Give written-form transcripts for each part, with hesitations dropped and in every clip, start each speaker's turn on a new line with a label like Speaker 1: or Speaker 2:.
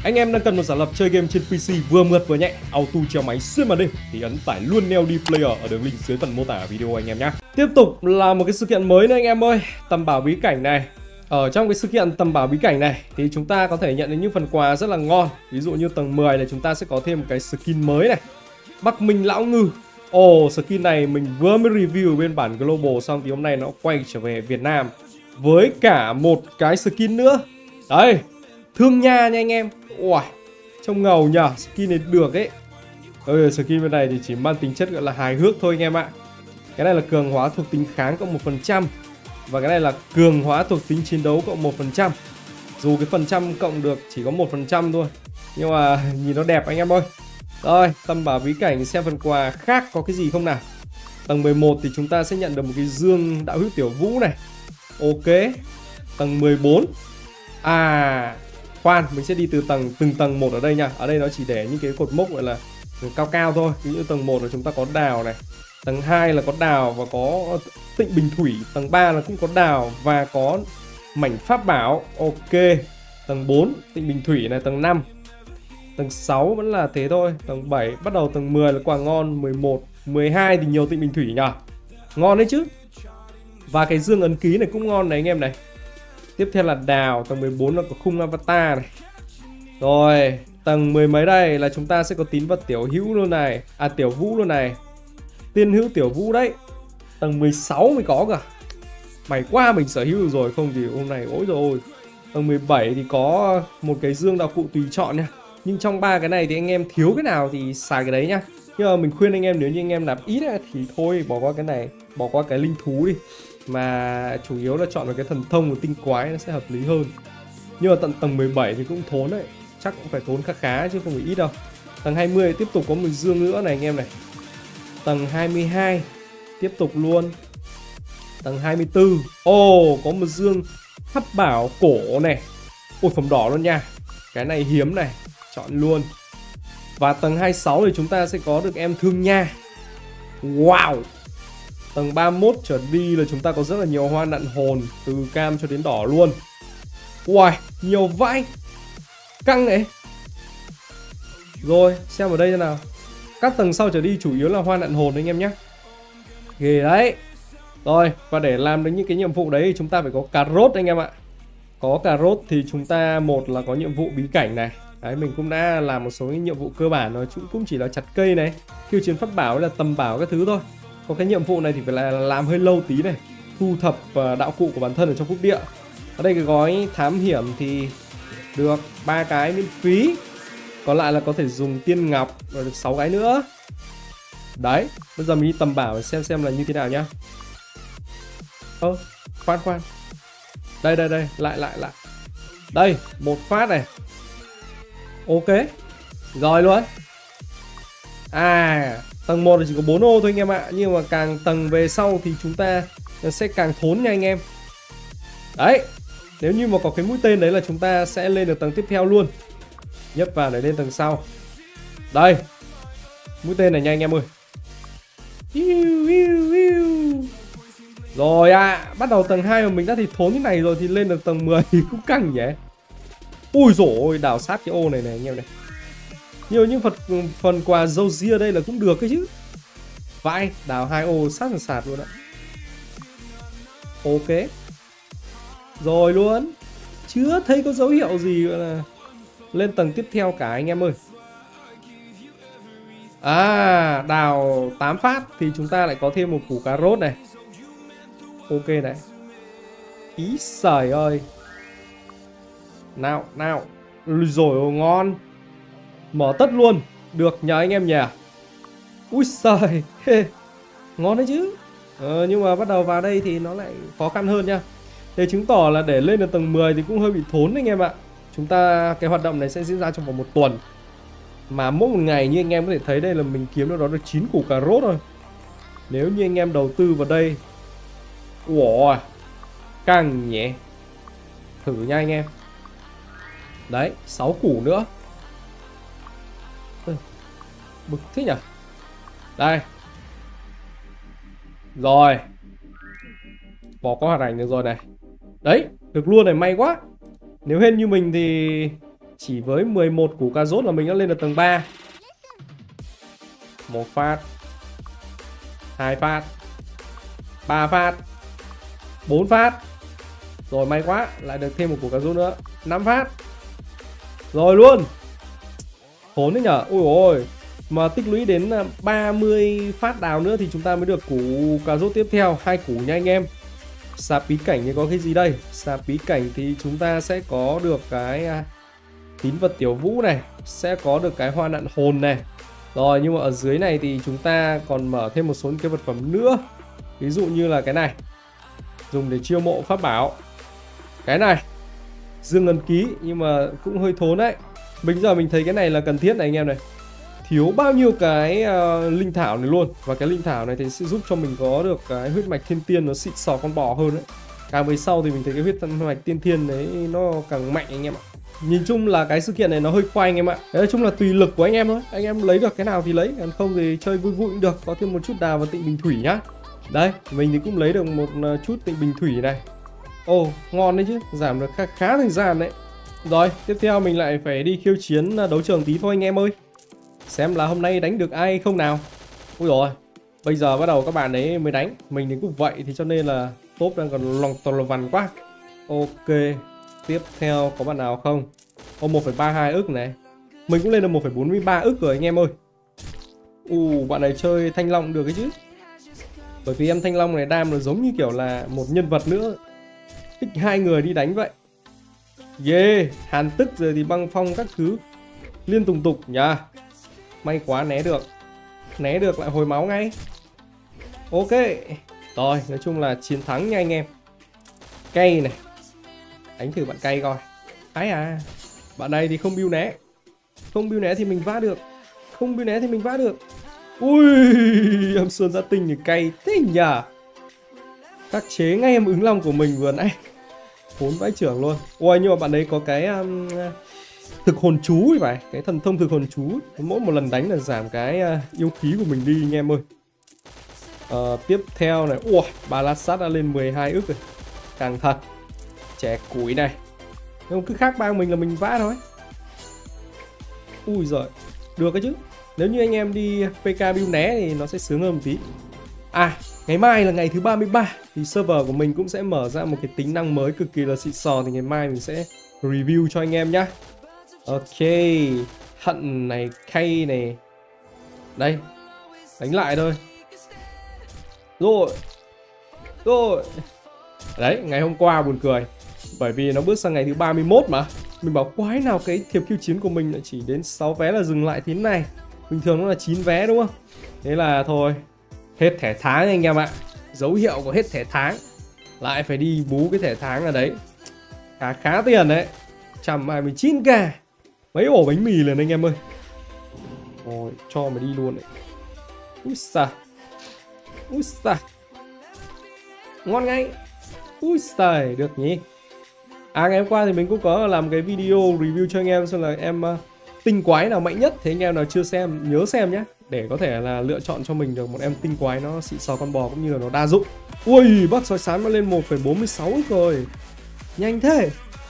Speaker 1: Anh em đang cần một giả lập chơi game trên PC vừa mượt vừa nhẹ, auto treo máy xuyên màn đêm thì ấn tải luôn Neo D Player ở đường link dưới phần mô tả video anh em nhé. Tiếp tục là một cái sự kiện mới nữa anh em ơi, tầm bảo bí cảnh này. Ở trong cái sự kiện tầm bảo bí cảnh này thì chúng ta có thể nhận được những phần quà rất là ngon. Ví dụ như tầng 10 này chúng ta sẽ có thêm một cái skin mới này, Bắc Minh Lão Ngư. Skin này mình vừa mới review bên bản Global xong thì hôm nay nó quay trở về Việt Nam với cả một cái skin nữa. Đây, Thương Nha nha anh em. Ui, trông ngầu nhờ, skin này được ấy. Skin bên này thì chỉ mang tính chất gọi là hài hước thôi anh em ạ. Cái này là cường hóa thuộc tính kháng cộng 1%. Và cái này là cường hóa thuộc tính chiến đấu cộng 1%. Dù cái phần trăm cộng được chỉ có 1% thôi, nhưng mà nhìn nó đẹp anh em ơi. Rồi, tầm bảo bí cảnh xem phần quà khác có cái gì không nào. Tầng 11 thì chúng ta sẽ nhận được một cái dương đạo hữu Tiểu Vũ này. Ok. Tầng 14. Khoan, mình sẽ đi từ từng tầng một ở đây nha. Ở đây nó chỉ để những cái cột mốc gọi là cao cao thôi. Ví dụ tầng 1 là chúng ta có đào này, tầng 2 là có đào và có Tịnh Bình Thủy, tầng 3 là cũng có đào và có mảnh pháp bảo. Ok. Tầng 4 Tịnh Bình Thủy này, tầng 5. Tầng 6 vẫn là thế thôi, tầng 7 bắt đầu, tầng 10 là quà ngon, 11, 12 thì nhiều Tịnh Bình Thủy nhỉ. Ngon đấy chứ. Và cái dương ấn ký này cũng ngon này anh em này. Tiếp theo là đào, tầng 14 là có khung avatar này. Rồi, tầng 10 mấy đây là chúng ta sẽ có tín vật Tiểu Hữu luôn này. Tiểu Vũ luôn này. Tiên hữu Tiểu Vũ đấy. Tầng 16 mới có cả. May quá mình sở hữu rồi, không thì hôm nay ối rồi. Tầng 17 thì có một cái dương đạo cụ tùy chọn nha. Nhưng trong ba cái này thì anh em thiếu cái nào thì xài cái đấy nhá. Nhưng mà mình khuyên anh em nếu như anh em nạp ít thì thôi bỏ qua cái này, bỏ qua cái linh thú đi. Mà chủ yếu là chọn vào cái thần thông và tinh quái nó sẽ hợp lý hơn. Nhưng mà tầng 17 thì cũng thốn đấy. Chắc cũng phải tốn khá khá chứ không phải ít đâu. Tầng 20 tiếp tục có một dương nữa này anh em này. Tầng 22 tiếp tục luôn. Tầng 24 có một dương hấp bảo cổ này. Ôi, phẩm đỏ luôn nha. Cái này hiếm này, chọn luôn. Và tầng 26 thì chúng ta sẽ có được em Thương Nha. Wow. Tầng 31 trở đi là chúng ta có rất là nhiều hoa nặn hồn, từ cam cho đến đỏ luôn. Wow, nhiều vãi. Căng ấy. Rồi, xem ở đây thế nào. Các tầng sau trở đi chủ yếu là hoa nặn hồn anh em nhé. Ghê đấy. Rồi, và để làm được những cái nhiệm vụ đấy thì chúng ta phải có cà rốt anh em ạ. Có cà rốt thì chúng ta một là có nhiệm vụ bí cảnh này. Đấy, mình cũng đã làm một số những nhiệm vụ cơ bản rồi, cũng chỉ là chặt cây này, khiêu chiến pháp bảo hay là tầm bảo các thứ thôi. Còn cái nhiệm vụ này thì phải là làm hơi lâu tí này, thu thập đạo cụ của bản thân ở trong phúc địa. Ở đây cái gói thám hiểm thì được 3 cái miễn phí. Còn lại là có thể dùng tiên ngọc rồi được 6 cái nữa. Đấy, bây giờ mình đi tầm bảo xem là như thế nào nhá. Khoan. Đây, lại. Đây, một phát này. Ok. Rồi luôn. Tầng 1 thì chỉ có 4 ô thôi anh em ạ. Nhưng mà càng tầng về sau thì chúng ta sẽ càng thốn nha anh em. Đấy. Nếu như mà có cái mũi tên đấy là chúng ta sẽ lên được tầng tiếp theo luôn. Nhấp vào để lên tầng sau. Đây. Mũi tên này nha anh em ơi. Rồi bắt đầu tầng 2 mà mình đã thì thốn như này rồi thì lên được tầng 10 thì cũng căng nhỉ. Ui dồi ôi, đào sát cái ô này này anh em này. Nhiều những phần quà dâu ria đây là cũng được cái chứ. Vãi, đào 2 ô sát sạt luôn ạ. Ok. Rồi luôn. Chưa thấy có dấu hiệu gì gọi là lên tầng tiếp theo cả anh em ơi. Đào 8 phát thì chúng ta lại có thêm một củ cà rốt này. Ok này. Ý giời ơi. Nào. Rồi ngon. Mở tất luôn. Được nhờ anh em nhỉ. Úi giời. Ngon đấy chứ. Nhưng mà bắt đầu vào đây thì nó lại khó khăn hơn nha. Để chứng tỏ là để lên được tầng 10 thì cũng hơi bị thốn anh em ạ. Cái hoạt động này sẽ diễn ra trong vòng 1 tuần. Mà mỗi một ngày như anh em có thể thấy đây là mình kiếm được đó được 9 củ cà rốt thôi. Nếu như anh em đầu tư vào đây. Ủa, căng nhỉ. Thử nha anh em. Đấy, 6 củ nữa. Bực thế nhỉ. Đây. Rồi. Bỏ qua hoạt ảnh được rồi này. Đấy, được luôn này, may quá. Nếu hên như mình thì Chỉ với 11 củ cà rốt là mình đã lên được tầng 3. Một phát, 2 phát, 3 phát, 4 phát. Rồi may quá, lại được thêm một củ cà rốt nữa. 5 phát. Rồi luôn. Khốn đấy nhở. Ui ôi. Mà tích lũy đến 30 phát đào nữa thì chúng ta mới được củ cà rốt tiếp theo. 2 củ nha anh em. Sạp bí cảnh thì có cái gì đây? Sạp bí cảnh thì chúng ta sẽ có được cái tín vật tiểu vũ này, sẽ có được cái hoa nạn hồn này. Rồi nhưng mà ở dưới này thì chúng ta còn mở thêm một số cái vật phẩm nữa. Ví dụ như là cái này, dùng để chiêu mộ pháp bảo. Cái này, dương ngân ký, nhưng mà cũng hơi thốn đấy. Bây giờ mình thấy cái này là cần thiết này anh em này. Thiếu bao nhiêu cái linh thảo này luôn. Và cái linh thảo này thì sẽ giúp cho mình có được cái huyết mạch thiên tiên nó xịn sò con bò hơn đấy. Càng về sau thì mình thấy cái huyết mạch tiên thiên đấy nó càng mạnh anh em ạ. Nhìn chung là cái sự kiện này nó hơi khoai anh em ạ. Nói chung là tùy lực của anh em thôi. Anh em lấy được cái nào thì lấy, còn không thì chơi vui vui cũng được. Có thêm một chút đào và tịnh bình thủy nhá. Đây, mình thì cũng lấy được một chút tịnh bình thủy này. Ồ, ngon đấy chứ, giảm được khá thời gian đấy. Rồi, tiếp theo mình lại phải đi khiêu chiến đấu trường tí thôi anh em ơi. Xem là hôm nay đánh được ai không nào. Ui rồi, bây giờ bắt đầu các bạn ấy mới đánh. Mình thì cũng vậy, thì cho nên là top đang còn lòng toàn vằn quá. Ok, tiếp theo có bạn nào không? Ô, 1,32 ức này. Mình cũng lên được 1,43 ức rồi anh em ơi. Bạn này chơi Thanh Long được cái chứ. Bởi vì em Thanh Long này đam nó giống như kiểu là một nhân vật nữa. Thích hai người đi đánh vậy. Yeah, hàn tức rồi thì băng phong các thứ liên tùng tục nhá. May quá né được. Né được lại hồi máu ngay. Ok. Rồi, nói chung là chiến thắng nha anh em. Cây này. Đánh thử bạn cây coi. Ái à. Bạn này thì không build né. Không build né thì mình vã được. Không build né thì mình vã được. Ui, âm sơn gia tinh thì cay thế nhỉ. Khắc chế ngay em ứng long của mình vừa nãy. Khốn vãi trưởng luôn. Ôi nhưng mà bạn đấy có cái thực hồn chú thì phải. Cái thần thông thực hồn chú. Mỗi một lần đánh là giảm cái yêu khí của mình đi anh em ơi. Tiếp theo này. Ui, bà lát sát đã lên 12 ức rồi. Càng thật. Trẻ củi này. Nhưng cứ khác bang mình là mình vã thôi. Ui giời. Được cái chứ. Nếu như anh em đi PK build né thì nó sẽ sướng hơn một tí. À, ngày mai là ngày thứ 33 thì server của mình cũng sẽ mở ra một cái tính năng mới cực kỳ là xịn sò. Thì ngày mai mình sẽ review cho anh em nhá. Ok, hận này, khay này. Đây, đánh lại thôi. Rồi. Đấy, ngày hôm qua buồn cười. Bởi vì nó bước sang ngày thứ 31 mà. Mình bảo quái nào cái thiệp khiêu chiến của mình lại chỉ đến 6 vé là dừng lại thế này. Bình thường nó là 9 vé đúng không? Thế là thôi. Hết thẻ tháng anh em ạ. Dấu hiệu của hết thẻ tháng. Lại phải đi bú cái thẻ tháng ở đấy. Khá tiền đấy. 129k. Mấy ổ bánh mì liền anh em ơi. Rồi cho mà đi luôn đấy. Úi xà. Ngon ngay. Úi xài, được nhỉ. Ngày hôm qua thì mình cũng có làm cái video review cho anh em xem là em tinh quái nào mạnh nhất. Thế anh em nào chưa xem nhớ xem nhé, để có thể là lựa chọn cho mình được một em tinh quái nó xịn sò con bò cũng như là nó đa dụng. Ui, bác sói xám nó lên 1,46 ức rồi. Nhanh thế.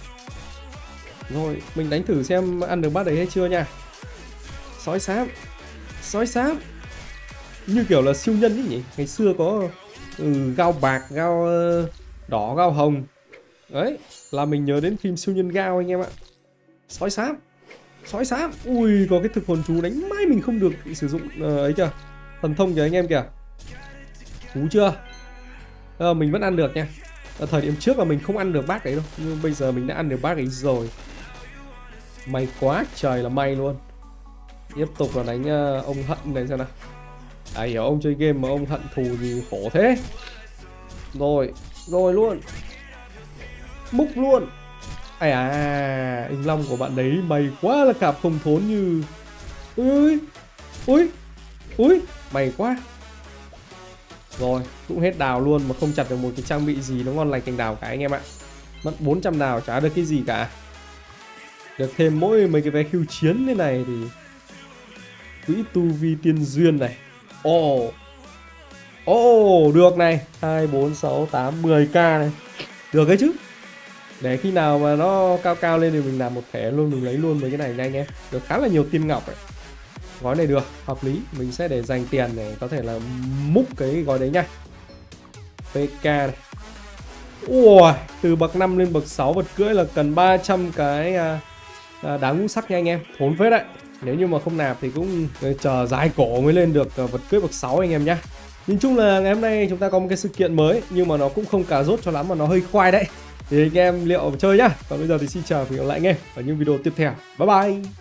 Speaker 1: Rồi, mình đánh thử xem ăn được bát đấy hay chưa nha. Sói xám như kiểu là siêu nhân ấy nhỉ. Ngày xưa có gao bạc, gao đỏ, gao hồng. Đấy, là mình nhớ đến phim siêu nhân gao anh em ạ. Sói xám. Ui, có cái thực hồn chú đánh mãi mình không được sử dụng ấy kìa. Thần thông kìa anh em kìa. Cú chưa? Mình vẫn ăn được nha. Ở thời điểm trước là mình không ăn được bác ấy đâu. Nhưng bây giờ mình đã ăn được bác ấy rồi. May quá trời là may luôn. Tiếp tục là đánh ông hận này xem nào. Hiểu ông chơi game mà ông hận thù gì khổ thế. Rồi luôn. Múc luôn. Anh long của bạn đấy may quá là cạp không thốn như. Ui, may quá. Rồi, cũng hết đào luôn mà không chặt được một cái trang bị gì nó ngon lành cành đào cả anh em ạ. Mất 400 đào chả được cái gì cả. Được thêm mỗi mấy cái vé khiêu chiến thế này thì quỹ tu vi tiên duyên này. Được này. 2, 4, 6, 8, 10k này. Được cái chứ. Để khi nào mà nó cao cao lên thì mình làm một thẻ luôn, mình lấy luôn mấy cái này nha anh em. Được khá là nhiều tiên ngọc ấy. Gói này được, hợp lý. Mình sẽ để dành tiền để có thể là múc cái gói đấy nha. PK này. Ui, từ bậc 5 lên bậc 6 vật cưỡi là cần 300 cái đá ngũ sắc nha anh em. Thốn phết đấy. Nếu như mà không nạp thì cũng chờ dài cổ mới lên được vật cưỡi bậc 6 anh em nhá. Nhìn chung là ngày hôm nay chúng ta có một cái sự kiện mới, nhưng mà nó cũng không cà rốt cho lắm mà nó hơi khoai đấy. Thì anh em liệu chơi nhá. Còn bây giờ thì xin chào và hẹn gặp lại anh em ở những video tiếp theo. Bye bye.